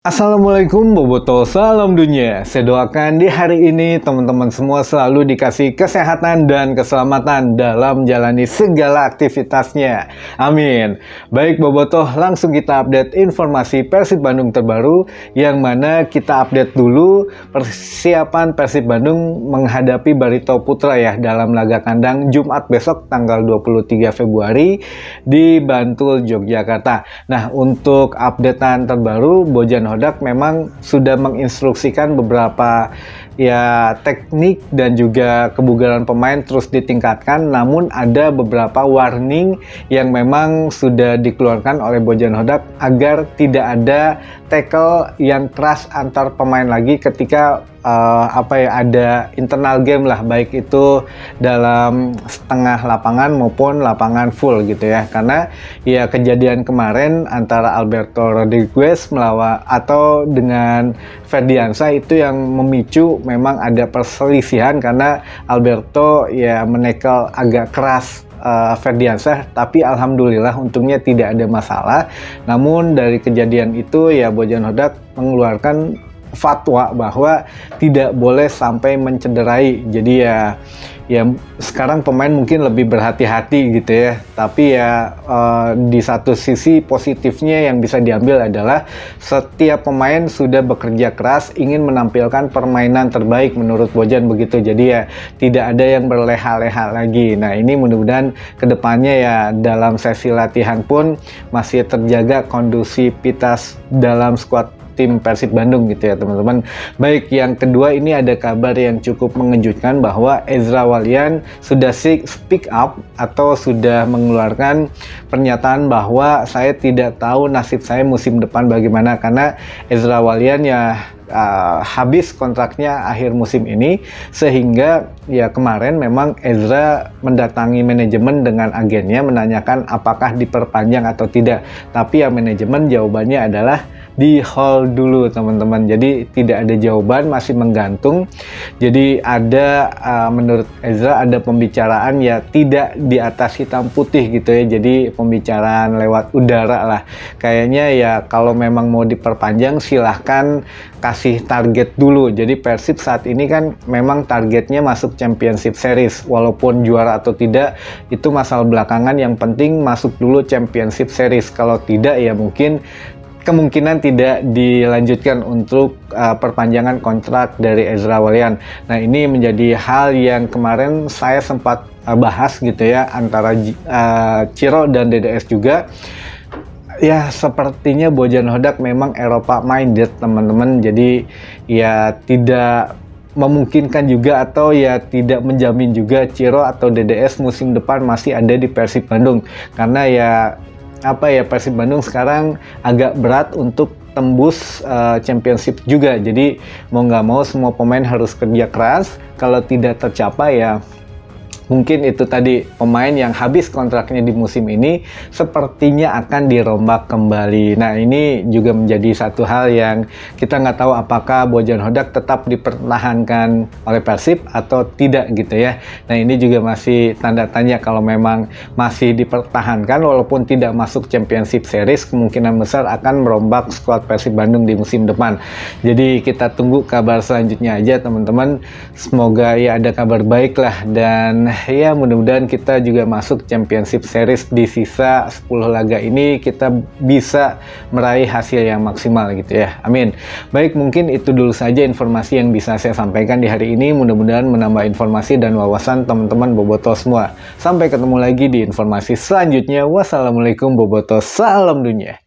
Assalamualaikum Boboto, salam dunia. Saya doakan di hari ini teman-teman semua selalu dikasih kesehatan dan keselamatan dalam menjalani segala aktivitasnya. Amin. Baik Boboto, langsung kita update informasi Persib Bandung terbaru, yang mana kita update dulu persiapan Persib Bandung menghadapi Barito Putra ya dalam laga kandang Jumat besok tanggal 23 Februari di Bantul, Yogyakarta. Nah, untuk updatean terbaru, Bojan Hodak memang sudah menginstruksikan beberapa teknik dan juga kebugaran pemain terus ditingkatkan, namun ada beberapa warning yang memang sudah dikeluarkan oleh Bojan Hodak agar tidak ada tackle yang keras antar pemain lagi ketika ada internal game lah, baik itu dalam setengah lapangan maupun lapangan full gitu ya. Karena ya kejadian kemarin antara Alberto Rodriguez atau dengan Ferdiansa itu yang memicu memang ada perselisihan karena Alberto ya menekel agak keras Ferdiansa, tapi alhamdulillah untungnya tidak ada masalah. Namun dari kejadian itu ya Bojan Hodak mengeluarkan fatwa bahwa tidak boleh sampai mencederai. Jadi ya sekarang pemain mungkin lebih berhati-hati gitu ya. Tapi ya di satu sisi positifnya yang bisa diambil adalah setiap pemain sudah bekerja keras ingin menampilkan permainan terbaik menurut Bojan begitu. Jadi ya tidak ada yang berleha-leha lagi. Nah, ini mudah-mudahan kedepannya ya dalam sesi latihan pun masih terjaga kondusivitas dalam skuad tim Persib Bandung gitu ya teman-teman. Baik, yang kedua ini ada kabar yang cukup mengejutkan bahwa Ezra Walian sudah speak up atau sudah mengeluarkan pernyataan bahwa saya tidak tahu nasib saya musim depan bagaimana, karena Ezra Walian ya habis kontraknya akhir musim ini, sehingga ya kemarin memang Ezra mendatangi manajemen dengan agennya menanyakan apakah diperpanjang atau tidak, tapi ya manajemen jawabannya adalah di hold dulu teman-teman. Jadi tidak ada jawaban, masih menggantung. Jadi ada menurut Ezra ada pembicaraan ya tidak di atas hitam putih gitu ya. Jadi pembicaraan lewat udara lah. Kayaknya ya kalau memang mau diperpanjang silahkan kasih target dulu. Jadi Persib saat ini kan memang targetnya masuk Championship Series. Walaupun juara atau tidak itu masalah belakangan, yang penting masuk dulu Championship Series. Kalau tidak ya mungkin kemungkinan tidak dilanjutkan untuk perpanjangan kontrak dari Ezra Walian. Nah, ini menjadi hal yang kemarin saya sempat bahas gitu ya antara Ciro dan DDS juga. Ya, sepertinya Bojan Hodak memang Eropa minded teman-teman. Jadi ya tidak memungkinkan juga atau ya tidak menjamin juga Ciro atau DDS musim depan masih ada di Persib Bandung, karena ya Persib Bandung sekarang agak berat untuk tembus championship juga. Jadi mau nggak mau semua pemain harus kerja keras. Kalau tidak tercapai ya mungkin itu tadi pemain yang habis kontraknya di musim ini sepertinya akan dirombak kembali. Nah, ini juga menjadi satu hal yang kita nggak tahu apakah Bojan Hodak tetap dipertahankan oleh Persib atau tidak gitu ya. Nah, ini juga masih tanda tanya. Kalau memang masih dipertahankan walaupun tidak masuk Championship Series, kemungkinan besar akan merombak skuad Persib Bandung di musim depan. Jadi kita tunggu kabar selanjutnya aja teman-teman. Semoga ya ada kabar baik lah, dan ya mudah-mudahan kita juga masuk Championship Series di sisa 10 laga ini, kita bisa meraih hasil yang maksimal gitu ya. Amin. Baik, mungkin itu dulu saja informasi yang bisa saya sampaikan di hari ini. Mudah-mudahan menambah informasi dan wawasan teman-teman Boboto semua. Sampai ketemu lagi di informasi selanjutnya. Wassalamualaikum Boboto, salam dunia.